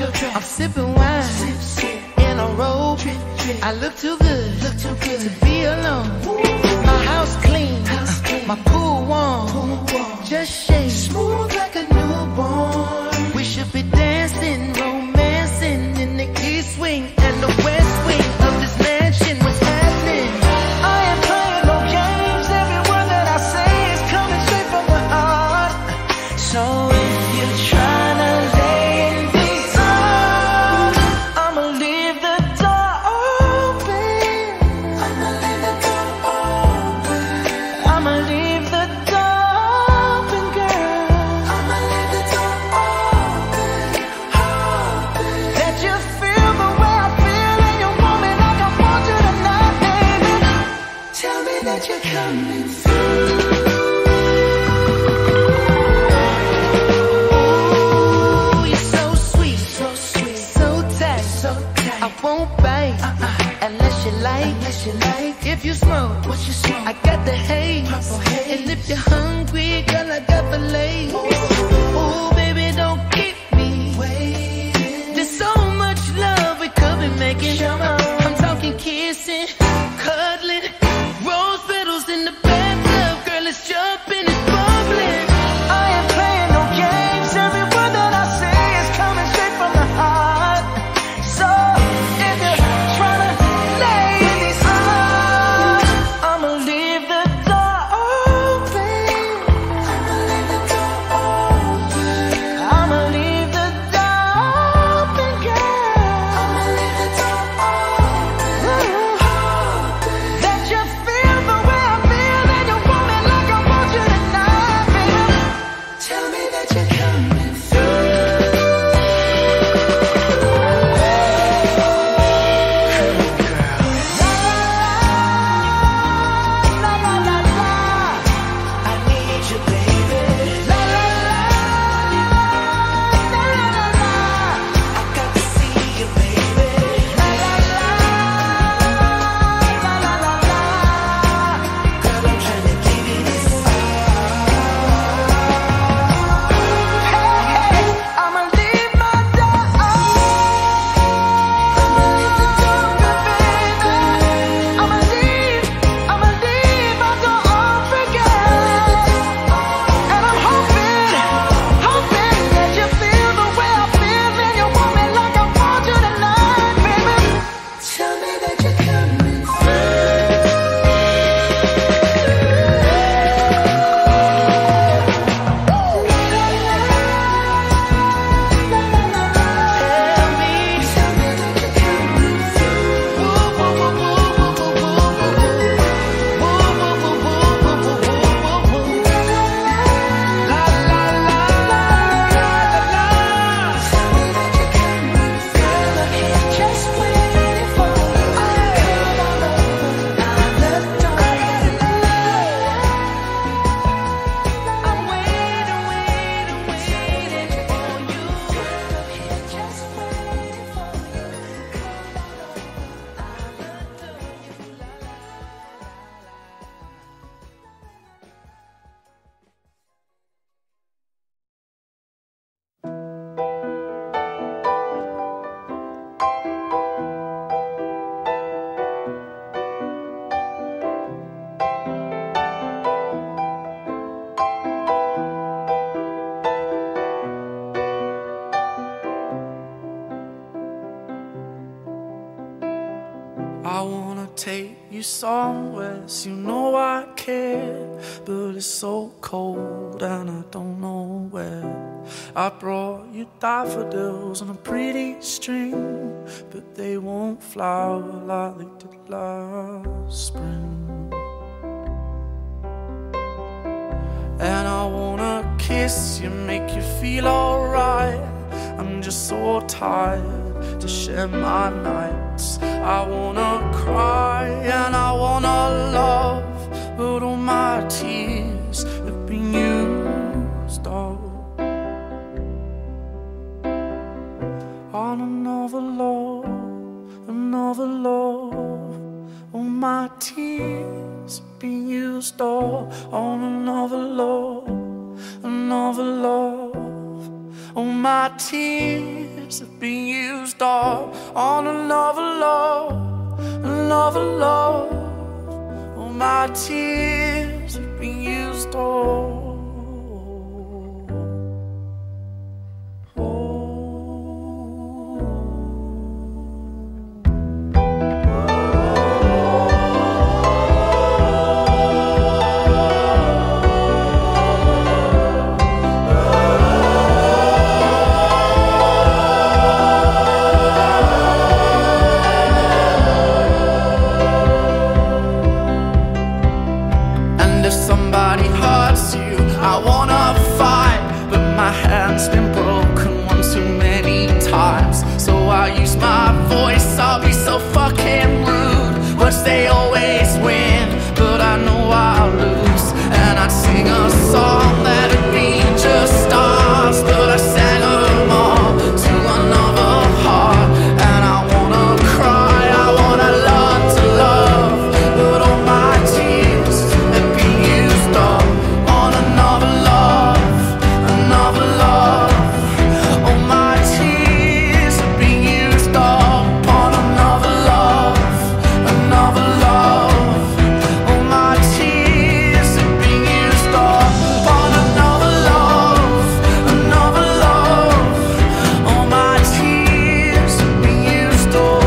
I'm sippin' wine in a robe. I look too good to be alone. My house clean, my pool warm. Just shake smooth like a newborn. We should be dancing, romancing in the east wing and the west wing of this mansion. What's happening? I ain't playing no games. Every word that I say is coming straight from the heart. So if you're trying to lay in these arms, I'ma leave the door open. I'ma leave the door open. I'ma leave the door open, girl. I'ma leave the door open, hoping that you feel the way I feel and you want me like I want you tonight, baby. Tell me that you're coming through. I won't bite unless you like. If you smoke, what you smoke? I got the haze. And if you're hungry, girl, I got fillets. Ooh, baby, don't keep me waiting. There's so much love we could be making. I'm talking kissing, cuddling, rose petals in the bathtub. Girl, it's jumping, it's bubbling. I ain't playing no games. Every word that I say is coming straight from the heart. So if you're trying to lay in these arms, I'ma leave the door open. I'ma leave the door open. I'ma leave the door open, girl. I'ma leave the door open, hoping that you feel the way I feel and you want me like I want you tonight, baby. Tell me that you're coming through. I need you, baby. La la la, la la la. I got to see you, baby. La la la, la la la la. Girl, I'm trying to give you this Hey, I'ma leave my door open. I'ma leave the door open, baby. I'ma leave my door open, girl. And I'm hoping that you feel the way I feel and you want me like I want you tonight, baby. Tell me that you're coming I wanna take you somewhere, so you know I care. But it's so cold and I don't know where. I brought you daffodils on a pretty string, but they won't flower like they did last spring. And I wanna kiss you, make you feel alright. I'm just so tired to share my nights. I wanna cry and I wanna love, but all my tears have been used up on another love, another love. All my tears have been used up on another love, another love. All my tears have been used up on another love, another love. All my tears have been used up. I wanna fight, but my hand's been broken one too many times. So I use my voice, I'll be so fucking rude. Words they always win, but I know I'll lose. And I'd sing a song that'd be just ours, but I sang them all to another heart. And I wanna cry, I wanna learn to love, but all my tears have been used up on another love, another love. All my tears have been used up on another love, another love. All my tears have been used up on another love, another love. All my tears have been used up.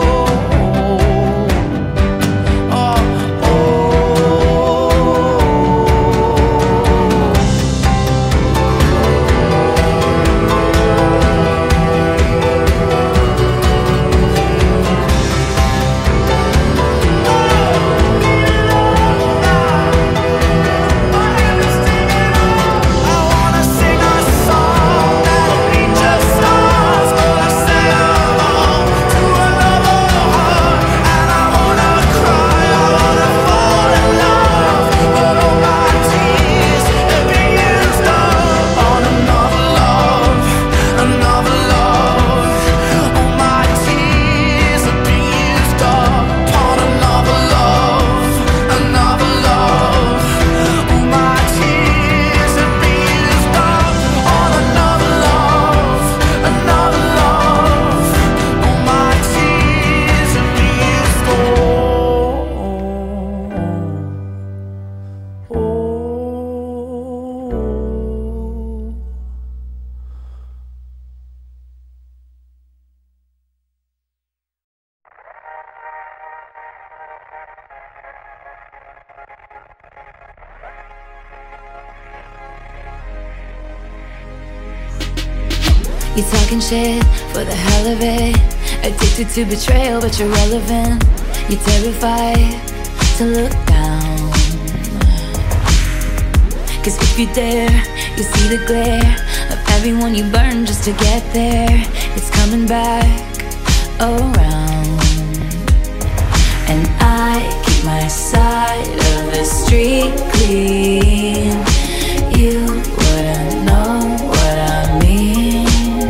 You talking shit for the hell of it. Addicted to betrayal, but you're relevant. You're terrified to look down, 'cause if you dare, you see the glare of everyone you burn just to get there. It's coming back around. And I keep my side of the street clean. You wouldn't know what I mean.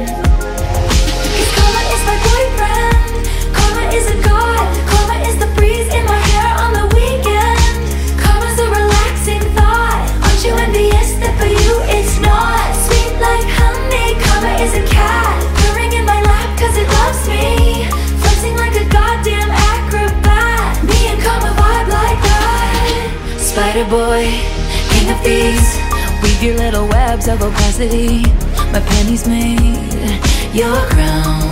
Spider boy, king of thieves, weave your little webs of opacity. My pennies made your crown.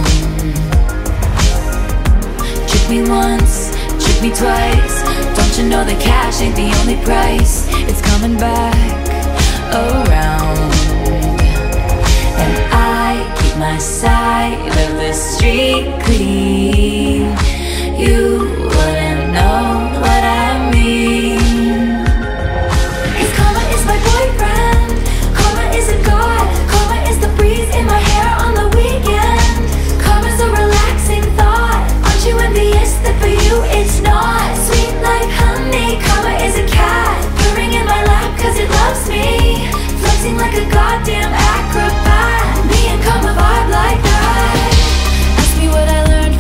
Trick me once, trick me twice. Don't you know that cash ain't the only price? It's coming back around. And I keep my side of the street clean. You wouldn't know what I mean. It's not sweet like honey. Karma is a cat purring in my lap 'cause it loves me, flexing like a goddamn acrobat. Me and karma vibe like that. Ask me what I learned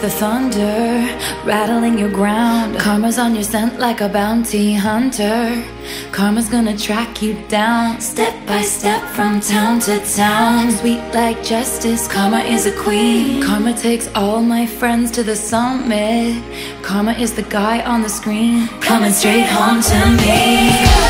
the thunder, rattling your ground. Karma's on your scent like a bounty hunter. Karma's gonna track you down, step by step from town to town. Sweet like justice, karma is a queen. Karma takes all my friends to the summit. Karma is the guy on the screen, coming straight home to me.